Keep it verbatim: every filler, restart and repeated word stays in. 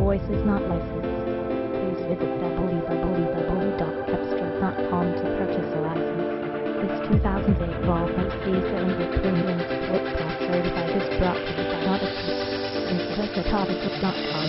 voice is not licensed. Please visit w w w dot cepstral dot com to purchase a license. This two thousand eight Volvo C cylinder premium sport top certified is brought to you by Odyssey and Photographer dot com.